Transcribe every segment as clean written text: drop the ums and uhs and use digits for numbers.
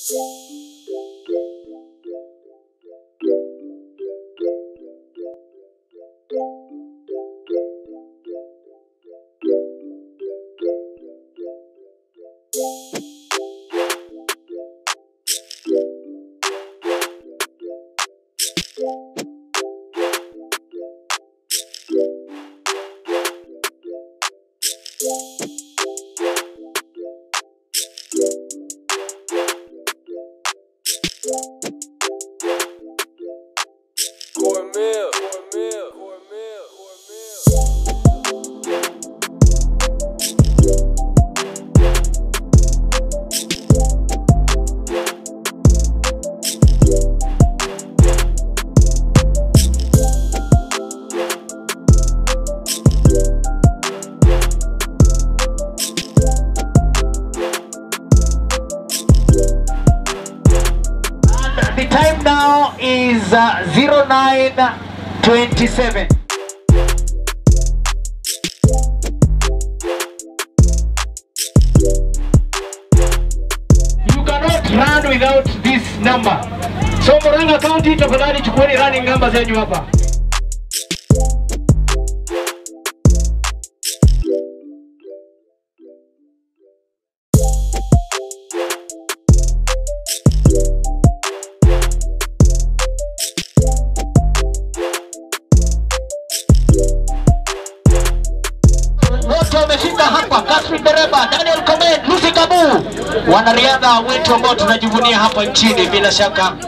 The time now is 09:27. You cannot run without this number. So Murang'a County, tafadhali chukueni running numbers zenyu hapa. Wamefika hapa Kasri Dereba, Daniel Komen, Lucy Kabu, wanariadha wetu ambao tunajivunia hapa nchini bila shaka.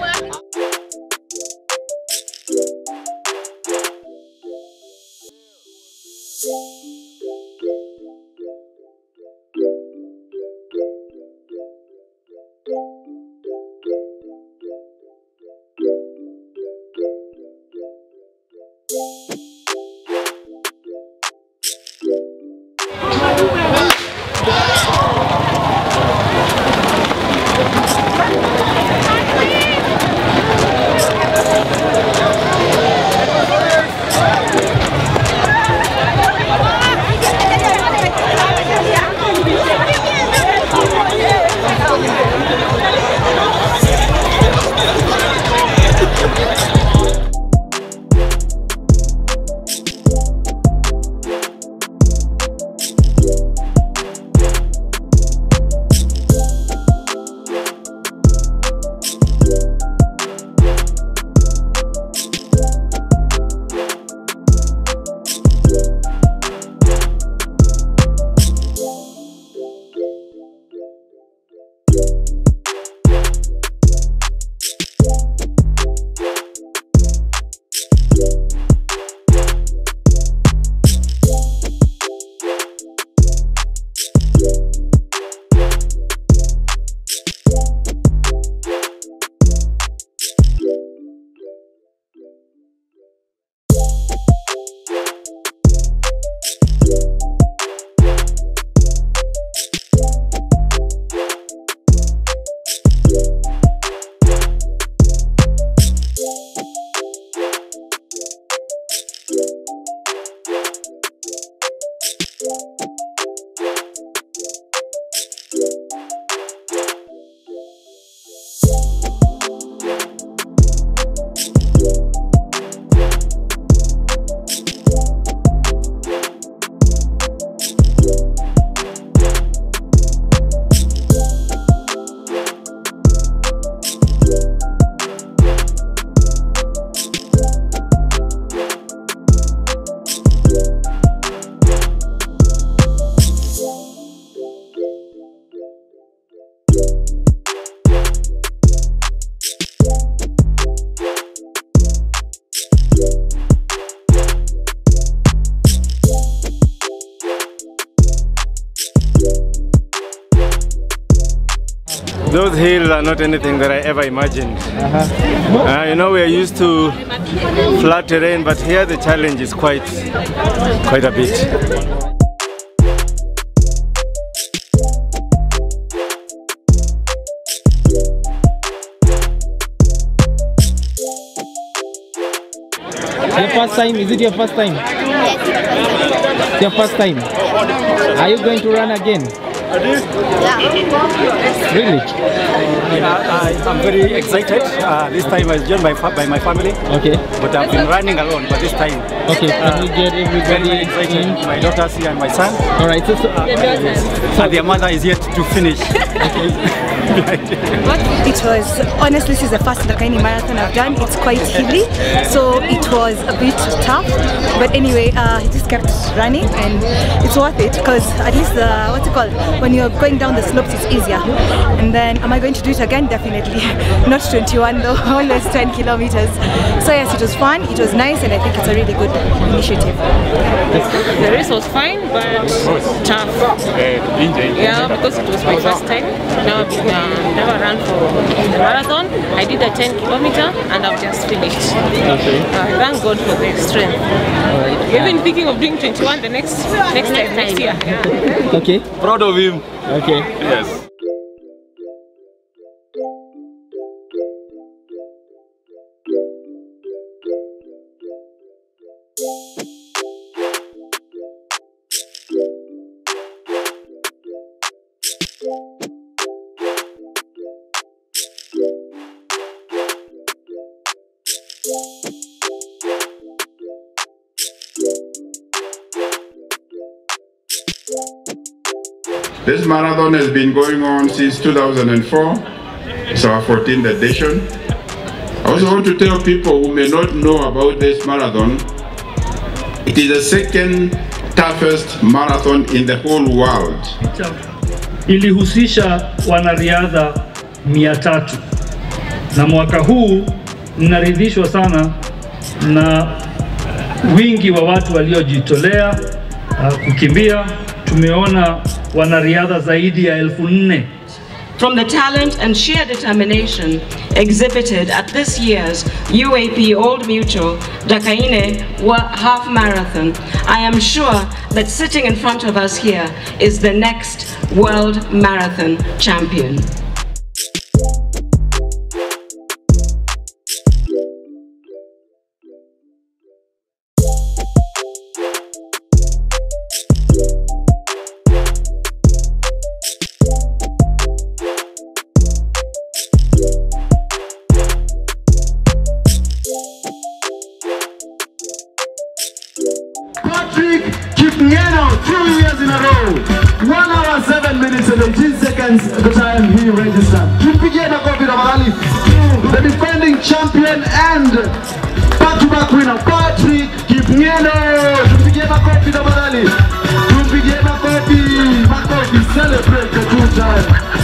Those hills are not anything that I ever imagined. You know, we are used to flat terrain, but here the challenge is quite a bit. Your first time? Is it your first time? Yes. Your first time? Are you going to run again? Yeah. Really? I'm very excited. This time I was joined by my family. Okay. But I've been running alone, but this time. Okay, can we get everybody Very excited. in? My daughter's here and my son. Alright, so And their mother is yet to finish. It was, honestly, this is the first Dakaine marathon I've done. It's quite hilly, so it was a bit tough. But anyway, I just kept running and it's worth it because at least what's it called? When you're going down the slopes, it's easier. And then, am I going to do it again? Definitely. Not 21 though, almost 10 kilometers. So yes, it was fun, it was nice, and I think it's a really good initiative. The race was fine, but tough. Yeah, because it was my first time. Now I've never run for the marathon. I did a 10 kilometer and I've just finished. okay. Thank God for the strength. Alright. We've been thinking of doing 21 the next year. Yeah. Okay. Proud of him. Okay. Yes. This marathon has been going on since 2004. It's our 14th edition. I also want to tell people who may not know about this marathon, it is the second toughest marathon in the whole world. Ilihusisha wanariadha 300 na mwaka huu ninaridhishwa sana na wingi wa watu waliojitolea kukimbia. Tumeona wanariadha zaidi ya 4,000. From the talent and sheer determination exhibited at this year's UAP Old Mutual Dakaine Half Marathon, I am sure that sitting in front of us here is the next World Marathon Champion. Patrick Kipngeno, 2 years in a row. 1 hour, 7 minutes and 18 seconds the time he registered. Kipngeno Kofi, the defending champion and back-to-back winner, Patrick Kipngeno. Kipngeno Kofi, celebrate the 2 time.